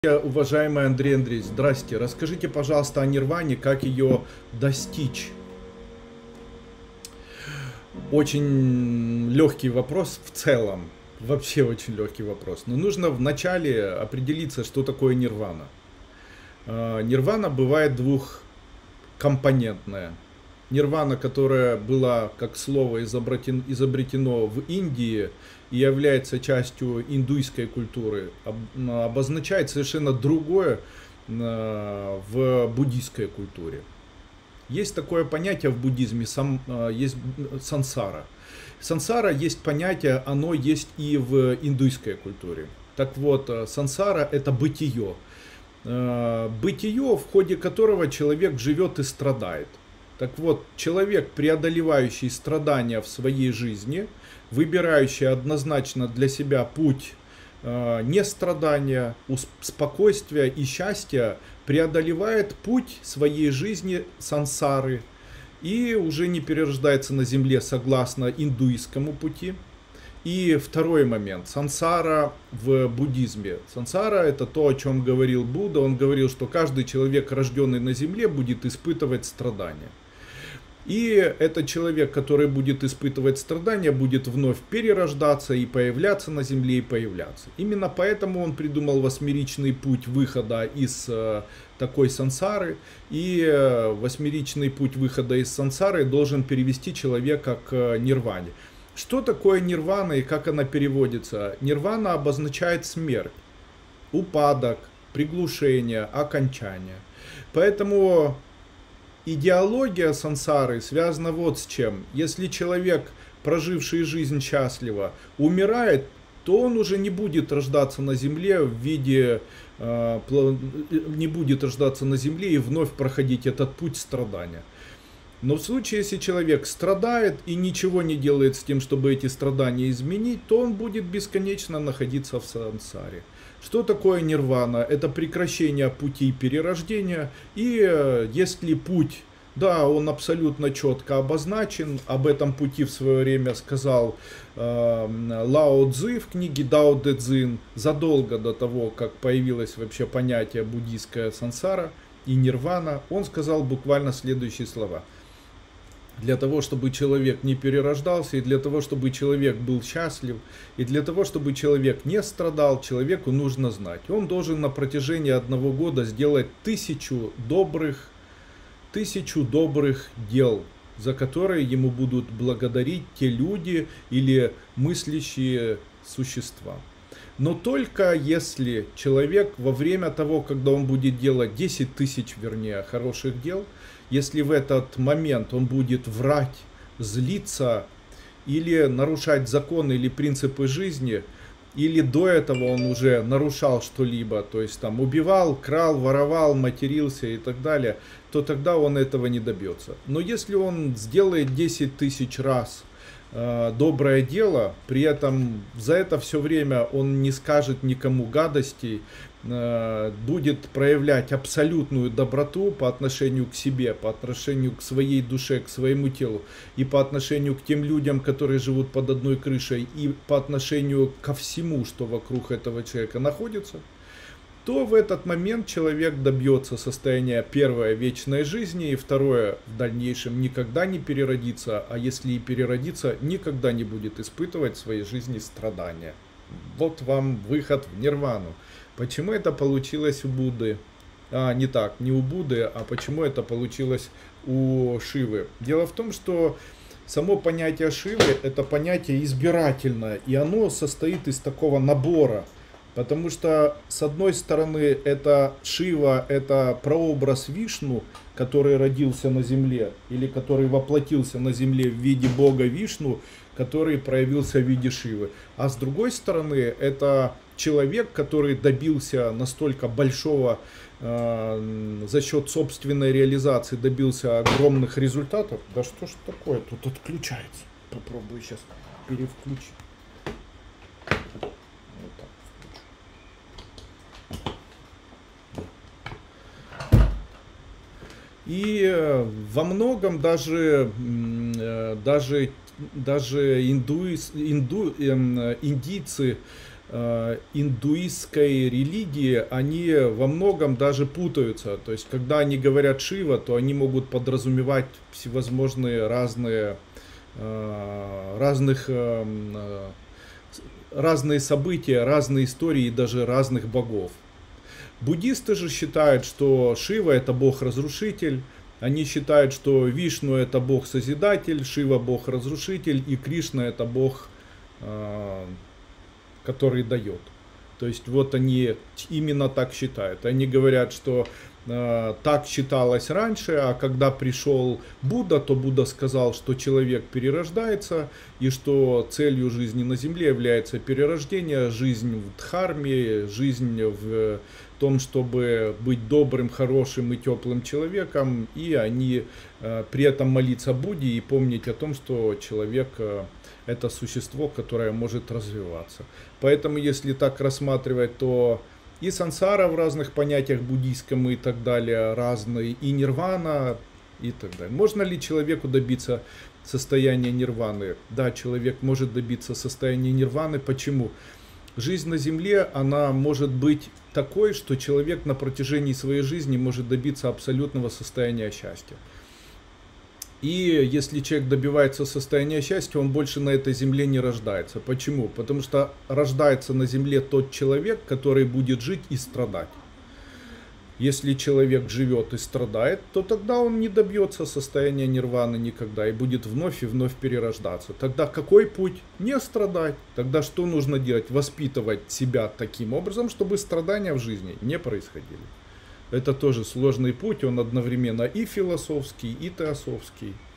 Уважаемый Андрей Андреевич, здрасте. Расскажите, пожалуйста, о нирване, как ее достичь. Очень легкий вопрос в целом. Вообще очень легкий вопрос. Но нужно вначале определиться, что такое нирвана. Нирвана бывает двухкомпонентная. Нирвана, которая была как слово изобретено в Индии и является частью индуйской культуры, обозначает совершенно другое в буддийской культуре. Есть такое понятие в буддизме, есть сансара. Сансара есть понятие, оно есть и в индуйской культуре. Так вот, сансара это бытие. Бытие, в ходе которого человек живет и страдает. Так вот, человек, преодолевающий страдания в своей жизни, выбирающий однозначно для себя путь нестрадания, спокойствия и счастья, преодолевает путь своей жизни сансары и уже не перерождается на земле согласно индуистскому пути. И второй момент. Сансара в буддизме. Сансара это то, о чем говорил Будда. Он говорил, что каждый человек, рожденный на земле, будет испытывать страдания. И этот человек, который будет испытывать страдания, будет вновь перерождаться и появляться на земле и появляться. Именно поэтому он придумал восьмеричный путь выхода из такой сансары. И восьмеричный путь выхода из сансары должен перевести человека к нирване. Что такое нирвана и как она переводится? Нирвана обозначает смерть, упадок, приглушение, окончание. Поэтому идеология сансары связана вот с чем. Если человек, проживший жизнь счастливо, умирает, то он уже не будет рождаться на земле в виде, не будет рождаться на земле и вновь проходить этот путь страдания. Но в случае, если человек страдает и ничего не делает с тем, чтобы эти страдания изменить, то он будет бесконечно находиться в сансаре. Что такое нирвана? Это прекращение путей перерождения. И если путь, да, он абсолютно четко обозначен, об этом пути в свое время сказал Лао Цзы в книге Дао Дэ Цзин, задолго до того, как появилось вообще понятие буддийская сансара и нирвана, он сказал буквально следующие слова. Для того, чтобы человек не перерождался, и для того, чтобы человек был счастлив, и для того, чтобы человек не страдал, человеку нужно знать. Он должен на протяжении 1 года сделать 1000 добрых дел, за которые ему будут благодарить те люди или мыслящие существа. Но только если человек во время того, когда он будет делать 10 000, вернее, хороших дел, если в этот момент он будет врать, злиться или нарушать законы или принципы жизни, или до этого он уже нарушал что-либо, то есть там убивал, крал, воровал, матерился и так далее, то тогда он этого не добьется. Но если он сделает 10 000 раз доброе дело, при этом за это все время он не скажет никому гадостей, будет проявлять абсолютную доброту по отношению к себе, по отношению к своей душе, к своему телу и по отношению к тем людям, которые живут под одной крышей и по отношению ко всему, что вокруг этого человека находится, то в этот момент человек добьется состояния, первое, вечной жизни, и второе, в дальнейшем никогда не переродится, а если и переродится, никогда не будет испытывать в своей жизни страдания. Вот вам выход в нирвану. Почему это получилось у Будды? Не у Будды, а почему это получилось у Шивы? Дело в том, что само понятие Шивы это понятие избирательное, и оно состоит из такого набора. Потому что, с одной стороны, это Шива, это прообраз Вишну, который родился на земле, или который воплотился на земле в виде бога Вишну, который проявился в виде Шивы. А с другой стороны, это человек, который добился настолько большого, за счет собственной реализации, добился огромных результатов. Да что ж такое, тут отключается. Попробую сейчас перевключить. И во многом даже индийцы индуистской религии, они во многом даже путаются. То есть, когда они говорят Шива, то они могут подразумевать всевозможные разные события, разные истории и даже разных богов. Буддисты же считают, что Шива это бог-разрушитель. Они считают, что Вишну это бог-созидатель, Шива бог-разрушитель и Кришна это бог, который дает. То есть вот они именно так считают. Они говорят, что так считалось раньше, а когда пришел Будда, то Будда сказал, что человек перерождается и что целью жизни на земле является перерождение, жизнь в дхарме, жизнь в том, чтобы быть добрым, хорошим и теплым человеком, и они при этом молиться Будде и помнить о том, что человек это существо, которое может развиваться. Поэтому, если так рассматривать, то и сансара в разных понятиях буддийском и так далее разные, и нирвана и так далее. Можно ли человеку добиться состояния нирваны? Да, человек может добиться состояния нирваны. Почему? Жизнь на земле, она может быть такой, что человек на протяжении своей жизни может добиться абсолютного состояния счастья. И если человек добивается состояния счастья, он больше на этой земле не рождается. Почему? Потому что рождается на земле тот человек, который будет жить и страдать. Если человек живет и страдает, то тогда он не добьется состояния нирваны никогда и будет вновь и вновь перерождаться. Тогда какой путь? Не страдать. Тогда что нужно делать? Воспитывать себя таким образом, чтобы страдания в жизни не происходили. Это тоже сложный путь, он одновременно и философский, и теософский.